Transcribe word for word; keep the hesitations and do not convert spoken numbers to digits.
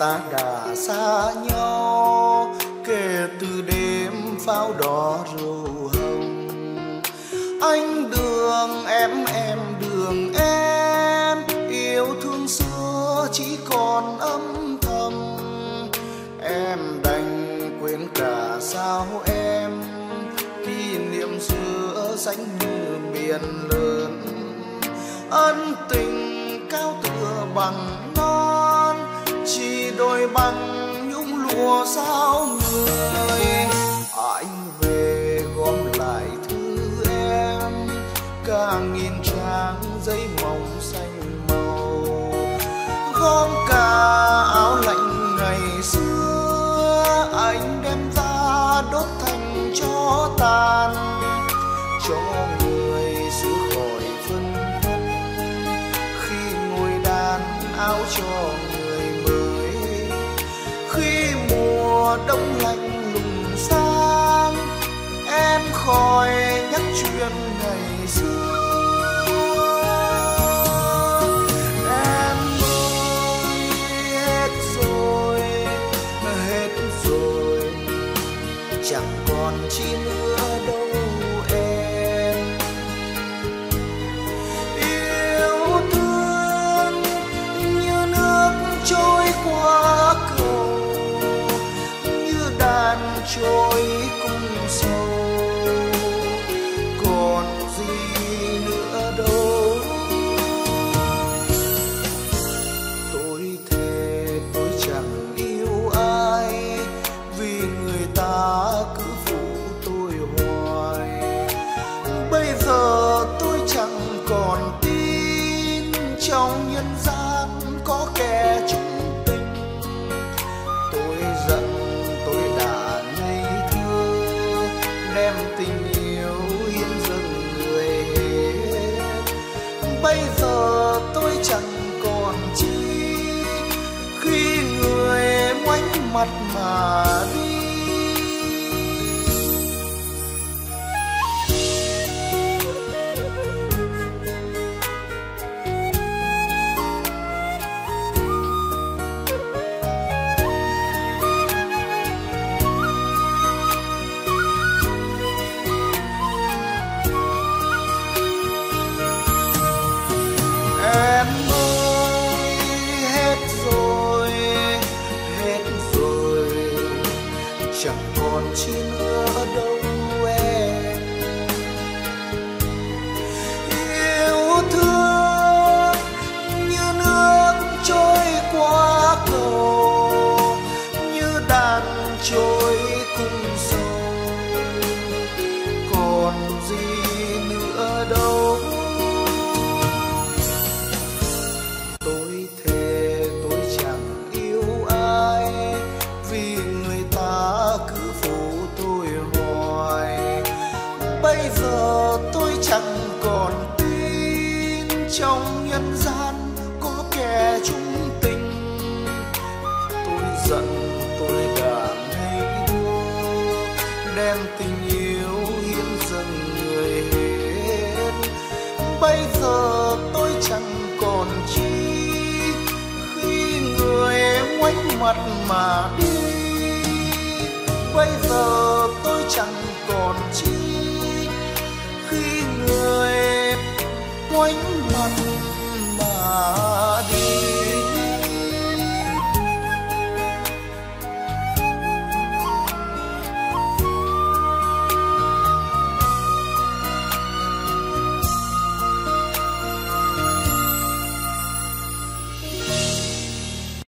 ta đã xa nhau kể từ đêm pháo đỏ rượu hồng. Anh đường em em đường em, yêu thương xưa chỉ còn âm thầm. Em đành quên cả sao em, kỷ niệm xưa xanh như biển lớn. Ân tình cao tựa bằng non, chỉ đôi bằng nhung lụa sao người. Anh về gom lại thư em, cả nghìn trang giấy mỏng xanh màu, gom cả áo lạnh ngày xưa anh đem ra đốt thành tro tàn. Cho người xứ khỏi phân vân khi ngồi đàn áo cho người mới. Khi mùa đông lạnh lùng sang, em khỏi nhắc chuyện ngày xưa. Em ơi hết rồi, hết rồi, chẳng còn chi nữa đâu em. Yêu thương như nước trôi qua cầu, như đàn trôi cùng sâu, còn gì nữa đâu. Tôi thề tôi chẳng yêu ai, vì người ta cứ phụ tôi hoài. Bây giờ tôi chẳng còn tin trong nhân gian có kẻ chung tình. Tôi giận tôi đã ngây thơ, đem tình yêu hiến dâng người hết. Bây giờ tôi chẳng còn chi, khi người ngoảnh mặt mà đi. Em ơi hết rồi, hết rồi, chẳng còn chi nữa đâu em. Yêu thương như nước trôi qua cầu, như đàn trôi cùng sâu, còn gì nữa đâu. Tôi thề tôi chẳng yêu ai, vì người ta cứ phụ tôi hoài. Bây giờ tôi chẳng còn tin trong nhân gian có kẻ chung tình. Tôi giận tôi đã ngây thơ, đem tình yêu hiến dâng người hết. Bây giờ tôi chẳng còn chi, khi người ngoảnh mặt mà đi. Bây giờ tôi chẳng còn chi, khi người ngoảnh mặt mà